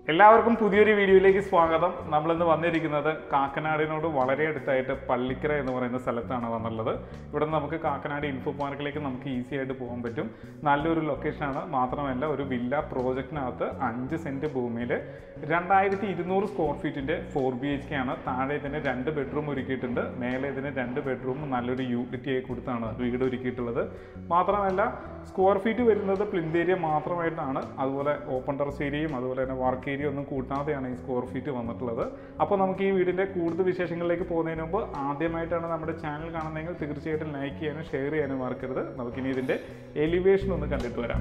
എല്ലാവർക്കും പുതിയൊരു വീഡിയോയിലേക്ക് സ്വാഗതം. നമ്മളിന്ന് വന്നിരിക്കുന്നത് കാക്കനാടിനോട് വളരെ അടുത്തായിട്ട് പള്ളിക്കര എന്ന് പറയുന്ന സ്ഥലത്താണ് വന്നുള്ളത്. ഇവിടെ നമുക്ക് കാക്കനാട് ഇൻഫോ പാർക്കിലേക്ക് നമുക്ക് ഈസി ആയിട്ട് പോകാൻ പറ്റും. നല്ലൊരു ലൊക്കേഷനാണ്. മാത്രമല്ല ഒരു വില്ല പ്രോജക്റ്റിനകത്ത് 5 സെന്റ് ഭൂമിയിൽ 2200 സ്ക്വയർ ഫീറ്റിൻ്റെ 4BHK ആണ്. താഴെ ഇതിന് 2 ബെഡ്റൂം ഒരുക്കിയിട്ടുണ്ട്. മേലെ ഇതിന് 2 ബെഡ്റൂം നല്ലൊരു യൂട്ടിലിറ്റി ആയി കൊടുത്താണ് വീട് ഒരുക്കിയിട്ടുള്ളത്. മാത്രമല്ല സ്ക്വയർ ഫീറ്റ് വരുന്നത് പ്ലിന്ത് ഏരിയ മാത്രമായിട്ടാണ്. അതുപോലെ ഓപ്പൺ ടെറസ് ഏരിയയും അതുപോലെ തന്നെ വർക്ക് ഏരിയ ഒന്നും കൂട്ടാതെയാണ് ഈ സ്ക്വയർ ഫീറ്റ് വന്നിട്ടുള്ളത്. അപ്പോൾ നമുക്ക് ഈ വീടിൻ്റെ കൂടുതൽ വിശേഷങ്ങളിലേക്ക് പോകുന്നതിന് മുമ്പ് ആദ്യമായിട്ടാണ് നമ്മുടെ ചാനൽ കാണുന്നതെങ്കിൽ തീർച്ചയായിട്ടും ലൈക്ക് ചെയ്യാനും ഷെയർ ചെയ്യാനും മറക്കരുത്. നമുക്കിനി ഇതിൻ്റെ എലിവേഷൻ ഒന്ന് കണ്ടിട്ട് വരാം.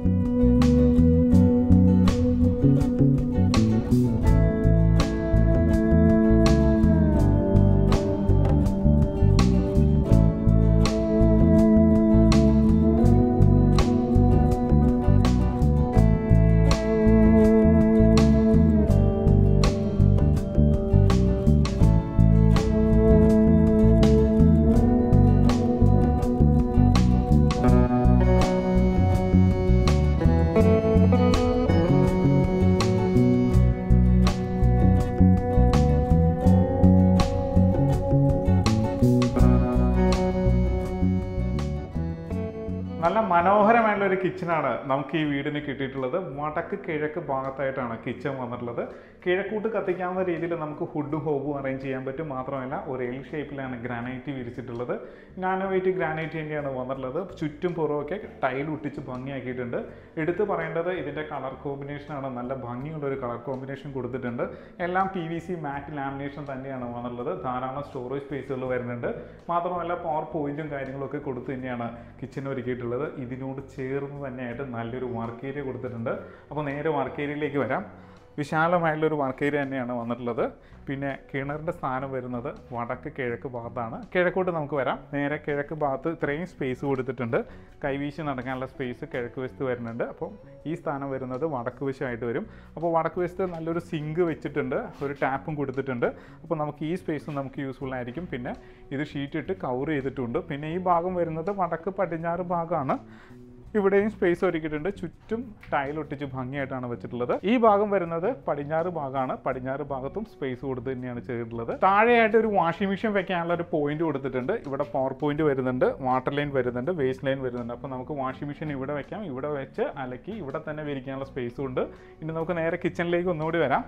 നല്ല മനോഹരമായിട്ടുള്ള ഒരു കിച്ചണാണ് നമുക്ക് ഈ വീടിന് കിട്ടിയിട്ടുള്ളത്. വടക്ക് കിഴക്ക് ഭാഗത്തായിട്ടാണ് കിച്ചൺ വന്നിട്ടുള്ളത്. കിഴക്കൂട്ട് കത്തിക്കാവുന്ന രീതിയിൽ നമുക്ക് ഹുഡും ഹോബും അറേഞ്ച് ചെയ്യാൻ പറ്റും. മാത്രമല്ല ഒരു എൽ ഷേപ്പിലാണ് ഗ്രാനൈറ്റ് വിരിച്ചിട്ടുള്ളത്. നാനോ വെയിറ്റ് ഗ്രാനൈറ്റ് തന്നെയാണ് വന്നിട്ടുള്ളത്. ചുറ്റും പുറമൊക്കെ ടൈൽ ഒട്ടിച്ച് ഭംഗിയാക്കിയിട്ടുണ്ട്. എടുത്ത് പറയേണ്ടത് ഇതിൻ്റെ കളർ കോമ്പിനേഷനാണ്. നല്ല ഭംഗിയുള്ളൊരു കളർ കോമ്പിനേഷൻ കൊടുത്തിട്ടുണ്ട്. എല്ലാം PVC മാറ്റ് ലാമിനേഷൻ തന്നെയാണ് വന്നിട്ടുള്ളത്. ധാരാളം സ്റ്റോറേജ് സ്പേസുകൾ വരുന്നുണ്ട്. മാത്രമല്ല പവർ പോയിന്റും കാര്യങ്ങളൊക്കെ കൊടുത്ത് തന്നെയാണ് കിച്ചൺ ഒരുക്കിയിട്ടുള്ളത്. ഇതിനോട് ചേർന്ന് തന്നെയായിട്ട് നല്ലൊരു വർക്ക് ഏരിയ കൊടുത്തിട്ടുണ്ട്. അപ്പോൾ നേരെ വർക്ക് ഏരിയയിലേക്ക് വരാം. വിശാലമായിട്ടുള്ളൊരു വർക്ക് ഏരിയ തന്നെയാണ് വന്നിട്ടുള്ളത്. പിന്നെ കിണറിൻ്റെ സ്ഥാനം വരുന്നത് വടക്ക് കിഴക്ക് ഭാഗത്താണ്. കിഴക്കോട്ട് നമുക്ക് വരാം. നേരെ കിഴക്ക് ഭാഗത്ത് ഇത്രയും സ്പേസ് കൊടുത്തിട്ടുണ്ട്. കൈവീശി നടക്കാനുള്ള സ്പേസ് കിഴക്ക് വശത്ത് വരുന്നുണ്ട്. അപ്പോൾ ഈ സ്ഥാനം വരുന്നത് വടക്ക് വശമായിട്ട് വരും. അപ്പോൾ വടക്ക് വശത്ത് നല്ലൊരു സിങ്ക് വെച്ചിട്ടുണ്ട്. ഒരു ടാപ്പും കൊടുത്തിട്ടുണ്ട്. അപ്പോൾ നമുക്ക് ഈ സ്പേസും നമുക്ക് യൂസ്ഫുൾ ആയിരിക്കും. പിന്നെ ഇത് ഷീറ്റ് ഇട്ട് കവർ ചെയ്തിട്ടുണ്ട്. പിന്നെ ഈ ഭാഗം വരുന്നത് വടക്ക് പടിഞ്ഞാറ് ഭാഗമാണ്. ഇവിടെയും സ്പേസ് ഒരുക്കിയിട്ടുണ്ട്. ചുറ്റും ടൈൽ ഒട്ടിച്ച് ഭംഗിയായിട്ടാണ് വെച്ചിട്ടുള്ളത്. ഈ ഭാഗം വരുന്നത് പടിഞ്ഞാറ് ഭാഗമാണ്. പടിഞ്ഞാറ് ഭാഗത്തും സ്പേസ് കൊടുത്ത് തന്നെയാണ് ചെയ്തിട്ടുള്ളത്. താഴെയായിട്ട് ഒരു വാഷിംഗ് മെഷീൻ വെക്കാനുള്ള ഒരു പോയിന്റ് കൊടുത്തിട്ടുണ്ട്. ഇവിടെ പവർ പോയിന്റ് വരുന്നുണ്ട്, വാട്ടർ ലൈൻ വരുന്നുണ്ട്, വേസ്റ്റ് ലൈൻ വരുന്നുണ്ട്. അപ്പോൾ നമുക്ക് വാഷിംഗ് മെഷീൻ ഇവിടെ വെക്കാം. ഇവിടെ വെച്ച് അലക്കി ഇവിടെ തന്നെ വിരിക്കാനുള്ള സ്പേസും ഉണ്ട്. ഇനി നമുക്ക് നേരെ കിച്ചണിലേക്ക് ഒന്നുകൂടി വരാം.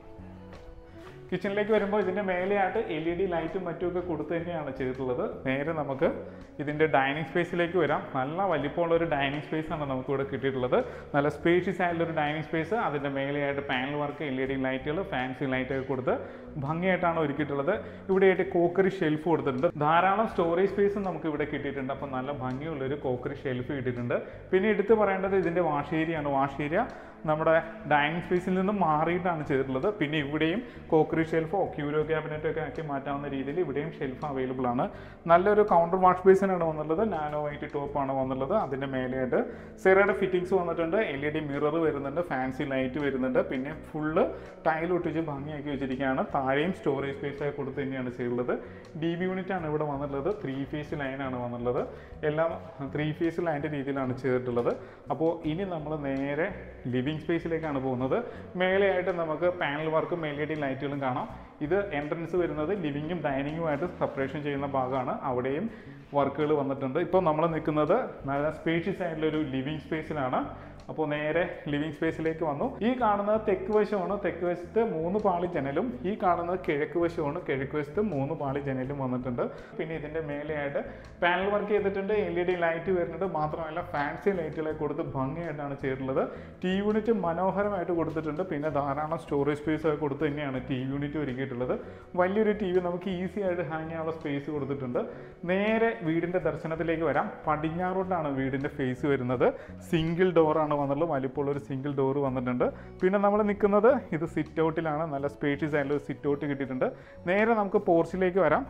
കിച്ചണിലേക്ക് വരുമ്പോൾ ഇതിൻ്റെ മേലെയായിട്ട് LED ലൈറ്റും മറ്റുമൊക്കെ കൊടുത്ത് തന്നെയാണ് ചെയ്തിട്ടുള്ളത്. നേരെ നമുക്ക് ഇതിൻ്റെ ഡൈനിങ് സ്പേസിലേക്ക് വരാം. നല്ല വലിപ്പമുള്ളൊരു ഡൈനിങ് സ്പേസാണ് നമുക്കിവിടെ കിട്ടിയിട്ടുള്ളത്. നല്ല സ്പേഷ്യസ് ആയിട്ടുള്ളൊരു ഡൈനിങ് സ്പേസ്. അതിൻ്റെ മേലെയായിട്ട് പാനൽ വർക്ക്, LED ലൈറ്റുകൾ, ഫാൻസി ലൈറ്റൊക്കെ കൊടുത്ത് ഭംഗിയായിട്ടാണ് ഒരുക്കിയിട്ടുള്ളത്. ഇവിടെയായിട്ട് കോക്കറി ഷെൽഫ് കൊടുത്തിട്ടുണ്ട്. ധാരാളം സ്റ്റോറേജ് സ്പേസും നമുക്ക് ഇവിടെ കിട്ടിയിട്ടുണ്ട്. അപ്പോൾ നല്ല ഭംഗിയുള്ളൊരു കോക്കറി ഷെൽഫ് കിട്ടിയിട്ടുണ്ട്. പിന്നെ എടുത്ത് പറയേണ്ടത് ഇതിൻ്റെ വാഷ് ഏരിയയാണ്. വാഷ് ഏരിയ നമ്മുടെ ഡൈനിങ് സ്പേസിൽ നിന്നും മാറിയിട്ടാണ് ചെയ്തിട്ടുള്ളത്. പിന്നെ ഇവിടെയും കോക്കറി ഷെൽഫോ ക്യൂരോ ക്യാബിനറ്റോ ഒക്കെ ആക്കി മാറ്റാവുന്ന രീതിയിൽ ഇവിടെയും ഷെൽഫ് അവൈലബിൾ ആണ്. നല്ലൊരു കൗണ്ടർ വാഷ് ബേസിനാണ് വന്നുള്ളത്. നാനോ വൈറ്റ് ടോപ്പാണ് വന്നുള്ളത്. അതിൻ്റെ മേലെയായിട്ട് സെറയുടെ ഫിറ്റിംഗ്സ് വന്നിട്ടുണ്ട്. LED മിറർ വരുന്നുണ്ട്, ഫാൻസി ലൈറ്റ് വരുന്നുണ്ട്. പിന്നെ ഫുള്ള് ടൈൽ ഒട്ടിച്ച് ഭംഗിയാക്കി വെച്ചിരിക്കുകയാണ്. താഴെയും സ്റ്റോറേജ് സ്പേസായി കൊടുത്ത് തന്നെയാണ് ചെയ്തിട്ടുള്ളത്. DB യൂണിറ്റ് ആണ് ഇവിടെ വന്നിട്ടുള്ളത്. 3 ഫേസ് ലൈനാണ് വന്നിട്ടുള്ളത്. എല്ലാം 3 ഫേസ് ലൈൻ്റെ രീതിയിലാണ് ചെയ്തിട്ടുള്ളത്. അപ്പോൾ ഇനി നമ്മൾ നേരെ ലിവിംഗ് സ്പേസിലേക്കാണ് പോകുന്നത്. മേലെയായിട്ട് നമുക്ക് പാനൽ വർക്കും LED ലൈറ്റുകളും കാണാം. ഇത് എൻട്രൻസ് വരുന്നത് ലിവിങ്ങും ഡൈനിങ്ങുമായിട്ട് സെപ്പറേഷൻ ചെയ്യുന്ന ഭാഗമാണ്. അവിടെയും വർക്കുകൾ വന്നിട്ടുണ്ട്. ഇപ്പോൾ നമ്മൾ നിൽക്കുന്നത് നല്ല സ്പേഷ്യസ് ആയിട്ടുള്ളൊരു ലിവിങ് സ്പേസിലാണ്. അപ്പോൾ നേരെ ലിവിങ് സ്പേസിലേക്ക് വന്നു. ഈ കാണുന്നത് തെക്ക് വശമാണ്. തെക്ക് വശത്ത് 3 പാളി ജനലും, ഈ കാണുന്നത് കിഴക്ക് വശമാണ്. കിഴക്ക് വശത്ത് 3 പാളി ജനലും വന്നിട്ടുണ്ട്. പിന്നെ ഇതിൻ്റെ മേലെയായിട്ട് പാനൽ വർക്ക് ചെയ്തിട്ടുണ്ട്. LED ലൈറ്റ് വരുന്നുണ്ട്. മാത്രമല്ല ഫാൻസി ലൈറ്റുകളെ കൊടുത്ത് ഭംഗിയായിട്ടാണ് ചെയ്തിട്ടുള്ളത്. TV യൂണിറ്റ് മനോഹരമായിട്ട് കൊടുത്തിട്ടുണ്ട്. പിന്നെ ധാരാളം സ്റ്റോറേജ് സ്പേസ് ഒക്കെ കൊടുത്ത് തന്നെയാണ് TV യൂണിറ്റ് ഒരുക്കിയിട്ടുള്ളത്. വലിയൊരു TV നമുക്ക് ഈസി ആയിട്ട് ഹാങ് ചെയ്യാനുള്ള സ്പേസ് കൊടുത്തിട്ടുണ്ട്. നേരെ വീടിൻ്റെ ദർശനത്തിലേക്ക് വരാം. പടിഞ്ഞാറോട്ടാണ് വീടിൻ്റെ ഫേസ് വരുന്നത്. സിംഗിൾ ഡോറാണ് വന്നുള്ളൂ. വലിപ്പമുള്ളൊരു സിംഗിൾ ഡോർ വന്നിട്ടുണ്ട്. പിന്നെ നമ്മൾ നിൽക്കുന്നത് ഇത് സിറ്റ് ഔട്ടിലാണ്. നല്ല സ്പേഷ്യസ് ആയിട്ടുള്ള സിറ്റ് ഔട്ട് കിട്ടിയിട്ടുണ്ട്. നേരെ നമുക്ക് പോർച്ചിലേക്ക് വരാം.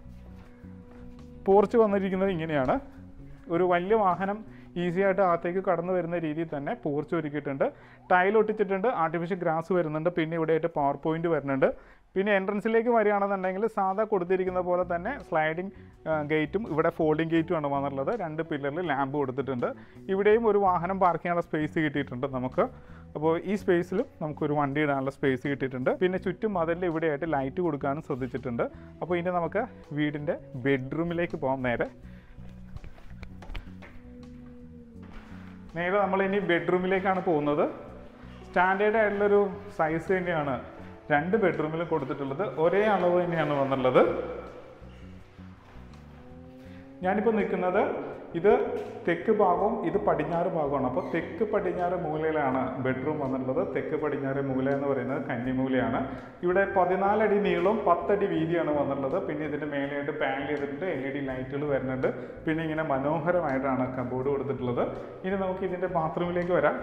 പോർച്ച് വന്നിരിക്കുന്നത് ഇങ്ങനെയാണ്. ഒരു വലിയ വാഹനം ഈസി ആയിട്ട് അകത്തേക്ക് കടന്നു വരുന്ന രീതിയിൽ തന്നെ പോർച്ച് ഒരുക്കിയിട്ടുണ്ട്. ടൈൽ ഒട്ടിച്ചിട്ടുണ്ട്. ആർട്ടിഫിഷ്യൽ ഗ്രാസ് വരുന്നുണ്ട്. പിന്നെ ഇവിടെയായിട്ട് പവർ പോയിന്റ് വരുന്നുണ്ട്. പിന്നെ എൻട്രൻസിലേക്ക് വരികയാണെന്നുണ്ടെങ്കിൽ സാധാ കൊടുത്തിരിക്കുന്ന പോലെ തന്നെ സ്ലൈഡിങ് ഗേറ്റും ഇവിടെ ഫോൾഡിംഗ് ഗേറ്റുമാണ് വന്നിട്ടുള്ളത്. 2 പില്ലറിൽ ലാമ്പ് കൊടുത്തിട്ടുണ്ട്. ഇവിടെയും ഒരു വാഹനം പാർക്ക് ചെയ്യാനുള്ള സ്പേസ് കിട്ടിയിട്ടുണ്ട് നമുക്ക്. അപ്പോൾ ഈ സ്പേസിലും നമുക്കൊരു വണ്ടി ഇടാനുള്ള സ്പേസ് കിട്ടിയിട്ടുണ്ട്. പിന്നെ ചുറ്റും മതിലിൽ ഇവിടെയായിട്ട് ലൈറ്റ് കൊടുക്കാനും ശ്രദ്ധിച്ചിട്ടുണ്ട്. അപ്പോൾ ഇനി നമുക്ക് വീടിൻ്റെ ബെഡ്റൂമിലേക്ക് പോകാം. നേരെ നമ്മളിനി ബെഡ്റൂമിലേക്കാണ് പോകുന്നത്. സ്റ്റാൻഡേർഡ് ആയിട്ടുള്ളൊരു സൈസ് തന്നെയാണ് 2 ബെഡ്റൂമിലും കൊടുത്തിട്ടുള്ളത്. ഒരേ അളവ് തന്നെയാണ് വന്നുള്ളത്. ഞാനിപ്പോൾ നിൽക്കുന്നത് ഇത് തെക്ക് ഭാഗവും ഇത് പടിഞ്ഞാറ് ഭാഗമാണ്. അപ്പോൾ തെക്ക് പടിഞ്ഞാറ് മൂലയിലാണ് ബെഡ്റൂം വന്നിട്ടുള്ളത്. തെക്ക് പടിഞ്ഞാറ് മൂല എന്ന് പറയുന്നത് കന്നിമൂലയാണ്. ഇവിടെ 14 അടി നീളവും 10 അടി വീതിയാണ് വന്നിട്ടുള്ളത്. പിന്നെ ഇതിൻ്റെ മേലെയായിട്ട് പാനൽ ചെയ്തിട്ടുണ്ട്, LED ലൈറ്റുകൾ വരുന്നുണ്ട്. പിന്നെ ഇങ്ങനെ മനോഹരമായിട്ടാണ് കബോർഡ് കൊടുത്തിട്ടുള്ളത്. ഇനി നമുക്ക് ഇതിൻ്റെ ബാത്റൂമിലേക്ക് വരാം.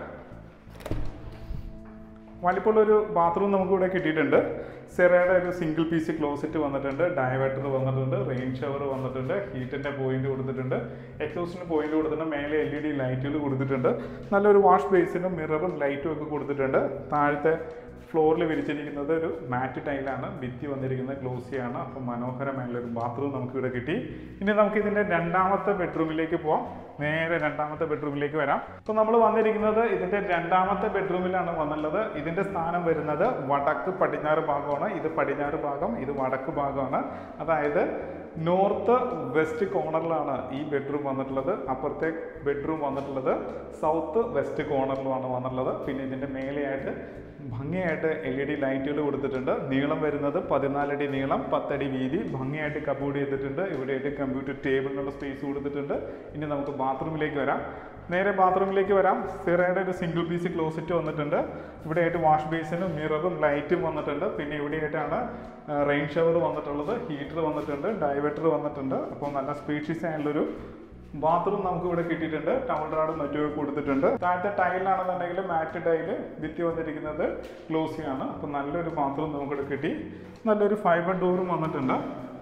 വലിപ്പമുള്ളൊരു ബാത്റൂം നമുക്കിവിടെ കിട്ടിയിട്ടുണ്ട്. സെറയുടെ ഒരു സിംഗിൾ പീസ് ക്ലോസറ്റ് വന്നിട്ടുണ്ട്, ഡൈവേർട്ടർ വന്നിട്ടുണ്ട്, റെയിൻ ഷവർ വന്നിട്ടുണ്ട്, ഹീറ്റിൻ്റെ പോയിന്റ് കൊടുത്തിട്ടുണ്ട്, എക്സോസ്റ്റിന് പോയിന്റ് കൊടുത്തിട്ടുണ്ട്, മേലെ LED ലൈറ്റുകൾ കൊടുത്തിട്ടുണ്ട്. നല്ലൊരു വാഷ് ബേസിനും മിററും ലൈറ്റും ഒക്കെ കൊടുത്തിട്ടുണ്ട്. താഴത്തെ ഫ്ലോറിൽ വിരിച്ചിരിക്കുന്നത് ഒരു മാറ്റ് ടൈലാണ്. ഭിത്തി വന്നിരിക്കുന്നത് ഗ്ലോസിയാണ്. അപ്പോൾ മനോഹരമായുള്ളൊരു ബാത്റൂം നമുക്കിവിടെ കിട്ടി. ഇനി നമുക്ക് ഇതിൻ്റെ രണ്ടാമത്തെ ബെഡ്റൂമിലേക്ക് പോവാം. നേരെ രണ്ടാമത്തെ ബെഡ്റൂമിലേക്ക് വരാം. അപ്പോൾ നമ്മൾ വന്നിരിക്കുന്നത് ഇതിൻ്റെ രണ്ടാമത്തെ ബെഡ്റൂമിലാണ് വന്നുള്ളത്. ഇതിൻ്റെ സ്ഥാനം വരുന്നത് വടക്ക് പടിഞ്ഞാറ് ഭാഗമാണ്. ഇത് പടിഞ്ഞാറ് ഭാഗം, ഇത് വടക്ക് ഭാഗമാണ്. അതായത് നോർത്ത് വെസ്റ്റ് കോർണറിലാണ് ഈ ബെഡ്റൂം വന്നിട്ടുള്ളത്. അപ്പുറത്തെ ബെഡ്റൂം വന്നിട്ടുള്ളത് സൗത്ത് വെസ്റ്റ് കോർണറിലുമാണ് വന്നിട്ടുള്ളത്. പിന്നെ ഇതിൻ്റെ മേലെയായിട്ട് ഭംഗിയായിട്ട് LED ലൈറ്റുകൾ കൊടുത്തിട്ടുണ്ട്. നീളം വരുന്നത് 14 അടി നീളം, 10 അടി വീതി, ഭംഗിയായിട്ട് കബോർഡ് ചെയ്തിട്ടുണ്ട്. ഇവിടെയായിട്ട് കമ്പ്യൂട്ടർ ടേബിളിനുള്ള സ്പേസ് കൊടുത്തിട്ടുണ്ട്. ഇനി നമുക്ക് ബാത്റൂമിലേക്ക് വരാം. നേരെ ബാത്റൂമിലേക്ക് വരാം. സെറയുടെ ഒരു സിംഗിൾ പീസ് ക്ലോസറ്റ് വന്നിട്ടുണ്ട്. ഇവിടെയായിട്ട് വാഷ് ബേസിനും മിററും ലൈറ്റും വന്നിട്ടുണ്ട്. പിന്നെ ഇവിടെയായിട്ടാണ് റെയിൻ ഷവർ വന്നിട്ടുള്ളത്, ഹീറ്റർ വന്നിട്ടുണ്ട്, ഡൈവേർട്ടർ വന്നിട്ടുണ്ട്. അപ്പോൾ നല്ല സ്പേഷ്യസ് ആയിട്ടുള്ളൊരു ബാത്റൂം നമുക്ക് ഇവിടെ കിട്ടിയിട്ടുണ്ട്. ടൗൺ റാഡും മറ്റും കൊടുത്തിട്ടുണ്ട്. താഴത്തെ ടൈലാണെന്നുണ്ടെങ്കിൽ മാറ്റ് ടൈല്, ഭിത്തി വന്നിരിക്കുന്നത് ഗ്ലോസിയാണ്. അപ്പോൾ നല്ലൊരു ബാത്റൂം നമുക്കിവിടെ കിട്ടി. നല്ലൊരു ഫൈബർ ഡോറും വന്നിട്ടുണ്ട്.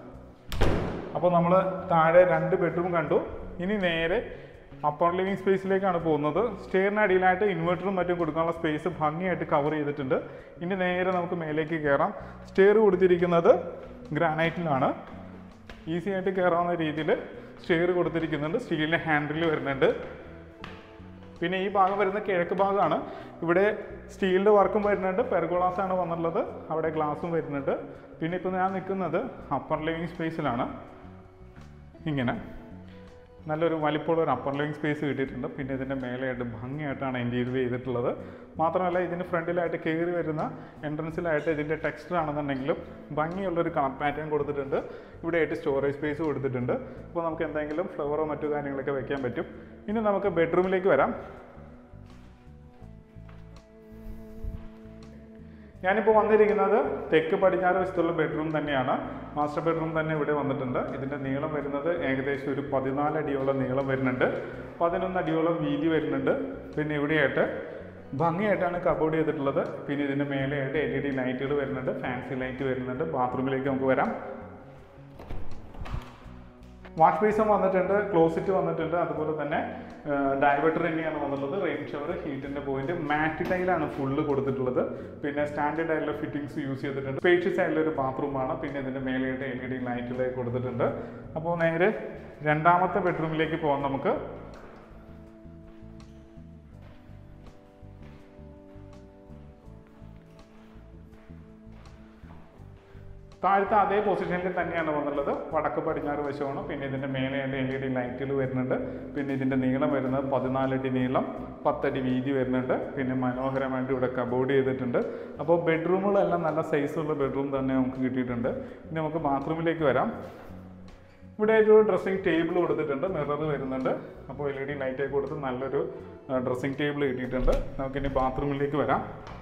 അപ്പോൾ നമ്മൾ താഴെ 2 ബെഡ്റൂം കണ്ടു. ഇനി നേരെ അപ്പർ ലിവിങ് സ്പേസിലേക്കാണ് പോകുന്നത്. സ്റ്റെയറിന് അടിയിലായിട്ട് ഇൻവെർട്ടറും മറ്റും കൊടുക്കാനുള്ള സ്പേസ് ഭംഗിയായിട്ട് കവർ ചെയ്തിട്ടുണ്ട്. ഇനി നേരെ നമുക്ക് മേലേക്ക് കയറാം. സ്റ്റെയർ കൊടുത്തിരിക്കുന്നത് ഗ്രാനൈറ്റിലാണ്. ഈസി ആയിട്ട് കയറാവുന്ന രീതിയിൽ സ്റ്റെയർ കൊടുത്തിരിക്കുന്നുണ്ട്. സ്റ്റീലിൻ്റെ ഹാൻഡിൽ വരുന്നുണ്ട്. പിന്നെ ഈ ഭാഗം വരുന്ന കിഴക്ക് ഭാഗമാണ്. ഇവിടെ സ്റ്റീലിൻ്റെ വർക്കും വരുന്നുണ്ട്. പെർഗോളാസ് ആണ് വന്നിട്ടുള്ളത്. അവിടെ ഗ്ലാസും വരുന്നുണ്ട്. പിന്നെ ഇപ്പോൾ ഞാൻ നിൽക്കുന്നത് അപ്പർ ലിവിങ് സ്പേസിലാണ്. ഇങ്ങനെ നല്ലൊരു വലിപ്പമുള്ള ഒരു അപ്പർ ലിവിങ് സ്പേസ് കിട്ടിയിട്ടുണ്ട്. പിന്നെ ഇതിൻ്റെ മേലെയായിട്ട് ഭംഗിയായിട്ടാണ് ഇൻറ്റീരിയർ ചെയ്തിട്ടുള്ളത്. മാത്രമല്ല ഇതിന് ഫ്രണ്ടിലായിട്ട് കയറി വരുന്ന എൻട്രൻസിലായിട്ട് ഇതിൻ്റെ ടെക്സ്ചർ ആണെന്നുണ്ടെങ്കിലും ഭംഗിയുള്ളൊരു കളർ പാറ്റേൺ കൊടുത്തിട്ടുണ്ട്. ഇവിടെയായിട്ട് സ്റ്റോറേജ് സ്പേസ് കൊടുത്തിട്ടുണ്ട്. അപ്പോൾ നമുക്ക് എന്തെങ്കിലും ഫ്ലവറോ മറ്റു കാര്യങ്ങളൊക്കെ വെക്കാൻ പറ്റും. ഇനി നമുക്ക് ബെഡ്റൂമിലേക്ക് വരാം. ഞാനിപ്പോൾ വന്നിരിക്കുന്നത് തെക്ക് പടിഞ്ഞാറ് വശത്തുള്ള ബെഡ്റൂം തന്നെയാണ്. മാസ്റ്റർ ബെഡ്റൂം തന്നെ ഇവിടെ വന്നിട്ടുണ്ട്. ഇതിൻ്റെ നീളം വരുന്നത് ഏകദേശം ഒരു 14 അടിയോളം നീളം വരുന്നുണ്ട്, 11 അടിയോളം വീതി വരുന്നുണ്ട്. പിന്നെ ഇവിടെയായിട്ട് ഭംഗിയായിട്ടാണ് കബോർഡ് ചെയ്തിട്ടുള്ളത്. പിന്നെ ഇതിൻ്റെ മേലെയായിട്ട് LED ലൈറ്റുകൾ വരുന്നുണ്ട്, ഫാൻസി ലൈറ്റ് വരുന്നുണ്ട്. ബാത്റൂമിലേക്ക് നമുക്ക് വരാം. വാഷ് ബേസും വന്നിട്ടുണ്ട്, ക്ലോസറ്റ് വന്നിട്ടുണ്ട്, അതുപോലെ തന്നെ ഡൈവേർട്ടർ തന്നെയാണ് വന്നിട്ടുള്ളത്. റെയിൻ ഷവർ, ഹീറ്റിൻ്റെ പോയിന്റ്, മാറ്റ് ടൈലാണ് ഫുള്ള് കൊടുത്തിട്ടുള്ളത്. പിന്നെ സ്റ്റാൻഡേർഡ് ആയിട്ടുള്ള ഫിറ്റിംഗ്സ് യൂസ് ചെയ്തിട്ടുണ്ട്. സ്പേഷ്യസ് ആയിട്ടുള്ള ഒരു ബാത്റൂമാണ്. പിന്നെ ഇതിൻ്റെ മേലെയായിട്ട് LED ലൈറ്റുകൾ കൊടുത്തിട്ടുണ്ട്. അപ്പോൾ നേരെ രണ്ടാമത്തെ ബെഡ്റൂമിലേക്ക് പോകാം നമുക്ക്. താഴത്തെ അതേ പൊസിഷനിൽ തന്നെയാണ് വന്നുള്ളത്. വടക്ക് പടിഞ്ഞാറ് വശമാണ്. പിന്നെ ഇതിൻ്റെ മേലെയായിട്ട് LED ലൈറ്റുകൾ വരുന്നുണ്ട്. പിന്നെ ഇതിൻ്റെ നീളം വരുന്നത് 14 അടി നീളം, 10 അടി വീതി വരുന്നുണ്ട്. പിന്നെ മനോഹരമായിട്ട് ഇവിടെ കബോർഡ് ചെയ്തിട്ടുണ്ട്. അപ്പോൾ ബെഡ്റൂമുകളെല്ലാം നല്ല സൈസുള്ള ബെഡ്റൂം തന്നെ നമുക്ക് കിട്ടിയിട്ടുണ്ട്. ഇനി നമുക്ക് ബാത്റൂമിലേക്ക് വരാം. ഇവിടെ ഒരു ഡ്രസ്സിംഗ് ടേബിൾ കൊടുത്തിട്ടുണ്ട്, മിറർ വരുന്നുണ്ട്. അപ്പോൾ LED ലൈറ്റൊക്കെ കൊടുത്ത് നല്ലൊരു ഡ്രസ്സിംഗ് ടേബിൾ കിട്ടിയിട്ടുണ്ട്. നമുക്കിനി ബാത്റൂമിലേക്ക് വരാം.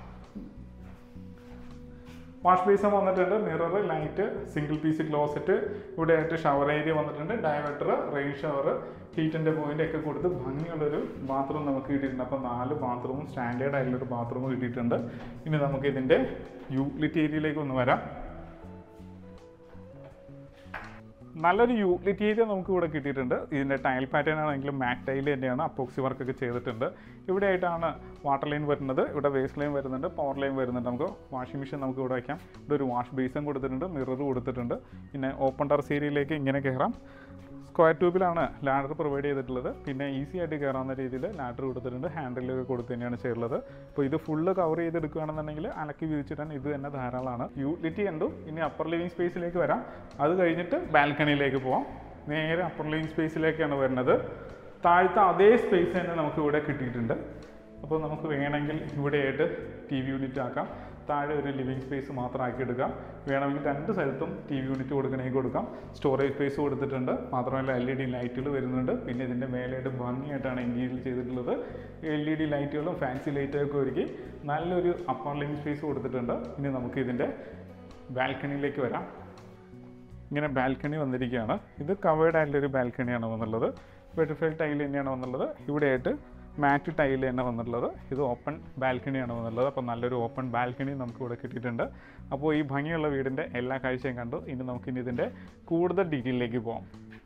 വാഷ് ബേസും വന്നിട്ടുണ്ട്, mirror, light, single piece closet, ഇവിടെ ആയിട്ട് ഷവർ ഏരിയ വന്നിട്ടുണ്ട്, ഡൈവേർട്ടർ, റെയിൻ ഷവർ, ഹീറ്റിൻ്റെ പോയിന്റ് ഒക്കെ കൊടുത്ത് ഭംഗിയുള്ളൊരു ബാത്റൂം നമുക്ക് കിട്ടിയിട്ടുണ്ട്. അപ്പോൾ 4 ബാത്റൂമും സ്റ്റാൻഡേർഡ് ആയിട്ടുള്ളൊരു ബാത്റൂം കിട്ടിയിട്ടുണ്ട്. ഇനി നമുക്ക് ഇതിൻ്റെ യൂട്ടിലിറ്റി ഏരിയയിലേക്ക് ഒന്ന് വരാം. നല്ലൊരു യൂട്ടിലിറ്റി ഏരിയ നമുക്ക് ഇവിടെ കിട്ടിയിട്ടുണ്ട്. ഇതിൻ്റെ ടൈൽ പാറ്റേൺ ആണെങ്കിലും മാറ്റ് ടൈൽ തന്നെയാണ്, അപ്പോക്സി വർക്കൊക്കെ ചെയ്തിട്ടുണ്ട്. ഇവിടെ ആയിട്ടാണ് വാട്ടർ ലൈൻ വരുന്നത്, ഇവിടെ വേസ്റ്റ് ലൈൻ വരുന്നുണ്ട്, പവർ ലൈൻ വരുന്നുണ്ട്. നമുക്ക് വാഷിംഗ് മെഷീൻ നമുക്ക് ഇവിടെ വയ്ക്കാം. ഇവിടെ ഒരു വാഷ് ബേസും കൊടുത്തിട്ടുണ്ട്, മിറർ കൊടുത്തിട്ടുണ്ട്. പിന്നെ ഓപ്പൺ ടെറസ് ഏരിയയിലേക്ക് ഇങ്ങനെ കയറാം. സ്ക്വയർ ട്യൂബിലാണ് ലാഡർ പ്രൊവൈഡ് ചെയ്തിട്ടുള്ളത്. പിന്നെ ഈസി ആയിട്ട് കയറാവുന്ന രീതിയിൽ ലാഡർ കൊടുത്തിട്ടുണ്ട്, ഹാൻഡിലൊക്കെ കൊടുത്ത് തന്നെയാണ് ചെയ്തിട്ടുള്ളത്. അപ്പോൾ ഇത് ഫുള്ള് കവർ ചെയ്തെടുക്കുകയാണെന്നുണ്ടെങ്കിൽ അലക്കി വിരിച്ചിട്ടാൻ ഇത് തന്നെ ധാരാളമാണ്. യൂട്ടിലിറ്റി ഉണ്ട്. ഇനി അപ്പർ ലിവിങ് സ്പേസിലേക്ക് വരാം. അത് കഴിഞ്ഞിട്ട് ബാൽക്കണിയിലേക്ക് പോവാം. നേരെ അപ്പർ ലിവിങ് സ്പേസിലേക്കാണ് വരുന്നത്. താഴത്തെ അതേ സ്പേസ് തന്നെ നമുക്ക് ഇവിടെ കിട്ടിയിട്ടുണ്ട്. അപ്പോൾ നമുക്ക് വേണമെങ്കിൽ ഇവിടെയായിട്ട് TV യൂണിറ്റ് ആക്കാം. താഴെ ഒരു ലിവിങ് സ്പേസ് മാത്രം ആക്കി എടുക്കാം. വേണമെങ്കിൽ രണ്ട് സ്ഥലത്തും TV യൂണിറ്റ് കൊടുക്കണമെങ്കിൽ കൊടുക്കാം. സ്റ്റോറേജ് സ്പേസ് കൊടുത്തിട്ടുണ്ട്. മാത്രമല്ല LED ലൈറ്റുകൾ വരുന്നുണ്ട്. പിന്നെ ഇതിൻ്റെ മേലെയായിട്ട് ഭംഗിയായിട്ടാണ് ഇൻറ്റീരിയർ ചെയ്തിട്ടുള്ളത്. LED ലൈറ്റുകളും ഫാൻസി ലൈറ്റൊക്കെ ഒരുക്കി നല്ലൊരു അപ്പർ ലിവിങ് സ്പേസ് കൊടുത്തിട്ടുണ്ട്. ഇനി നമുക്ക് ഇതിൻ്റെ ബാൽക്കണിയിലേക്ക് വരാം. ഇങ്ങനെ ബാൽക്കണി വന്നിരിക്കുകയാണ്. ഇത് കവേർഡ് ആയിട്ടുള്ളൊരു ബാൽക്കണിയാണ് വന്നുള്ളത്. വെർട്ടിഫൈഡ് ടൈൽ തന്നെയാണ് വന്നുള്ളത്. ഇവിടെയായിട്ട് മാറ്റ് ടൈൽ തന്നെ വന്നിട്ടുള്ളത്. ഇത് ഓപ്പൺ ബാൽക്കണിയാണ് വന്നുള്ളത്. അപ്പോൾ നല്ലൊരു ഓപ്പൺ ബാൽക്കണി നമുക്ക് ഇവിടെ കിട്ടിയിട്ടുണ്ട്. അപ്പോൾ ഈ ഭംഗിയുള്ള വീടിൻ്റെ എല്ലാ കാഴ്ചയും കണ്ടു. ഇനി നമുക്കിനി ഇതിൻ്റെ കൂടുതൽ ഡീറ്റെയിലേക്ക് പോകാം.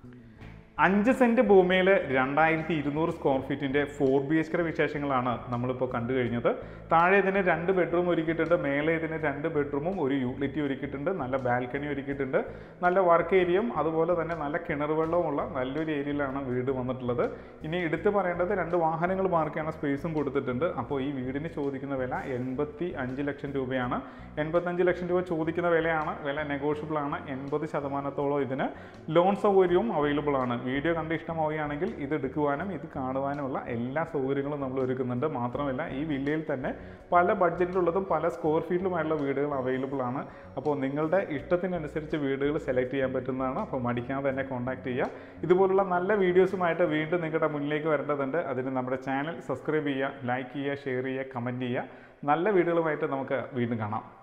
5 സെൻറ്റ് ഭൂമിയിൽ 2200 സ്ക്വയർ ഫീറ്റിൻ്റെ 4 BHK വിശേഷങ്ങളാണ് നമ്മളിപ്പോൾ കണ്ടു കഴിഞ്ഞത്. താഴെ ഇതിന് 2 ബെഡ്റൂം ഒരുക്കിയിട്ടുണ്ട്. മേലെ ഇതിന് 2 ബെഡ്റൂമും ഒരു യൂട്ടിലിറ്റി ഒരുക്കിയിട്ടുണ്ട്. നല്ല ബാൽക്കണി ഒരുക്കിയിട്ടുണ്ട്. നല്ല വർക്ക് ഏരിയയും അതുപോലെ തന്നെ നല്ല കിണർ വെള്ളവുമുള്ള നല്ലൊരു ഏരിയയിലാണ് വീട് വന്നിട്ടുള്ളത്. ഇനി എടുത്തു പറയേണ്ടത് 2 വാഹനങ്ങൾ പാർക്ക് ചെയ്യാനുള്ള സ്പേസും കൊടുത്തിട്ടുണ്ട്. അപ്പോൾ ഈ വീടിന് ചോദിക്കുന്ന വില 85 ലക്ഷം രൂപയാണ്. 85 ലക്ഷം രൂപ ചോദിക്കുന്ന വിലയാണ്. വില നെഗോഷ്യബിൾ ആണ്. 80% ഇതിന് ലോൺ സൗകര്യവും അവൈലബിൾ ആണ്. വീഡിയോ കണ്ട് ഇഷ്ടമാവുകയാണെങ്കിൽ ഇത് എടുക്കുവാനും ഇത് കാണുവാനുമുള്ള എല്ലാ സൗകര്യങ്ങളും നമ്മൾ ഒരുക്കുന്നുണ്ട്. മാത്രമല്ല ഈ വില്ലയിൽ തന്നെ പല ബഡ്ജറ്റിലുള്ളതും പല സ്ക്വയർ ഫീറ്റിലുമായുള്ള വീടുകൾ അവൈലബിൾ ആണ്. അപ്പോൾ നിങ്ങളുടെ ഇഷ്ടത്തിനനുസരിച്ച് വീടുകൾ സെലക്ട് ചെയ്യാൻ പറ്റുന്നതാണ്. അപ്പോൾ മടിക്കാതെ തന്നെ കോൺടാക്ട് ചെയ്യുക. ഇതുപോലുള്ള നല്ല വീഡിയോസുമായിട്ട് വീണ്ടും നിങ്ങളുടെ മുന്നിലേക്ക് വരേണ്ടതുണ്ട്. അതിന് നമ്മുടെ ചാനൽ സബ്സ്ക്രൈബ് ചെയ്യുക, ലൈക്ക് ചെയ്യുക, ഷെയർ ചെയ്യുക, കമൻറ്റ് ചെയ്യുക. നല്ല വീഡിയോകളുമായിട്ട് നമുക്ക് വീണ്ടും കാണാം.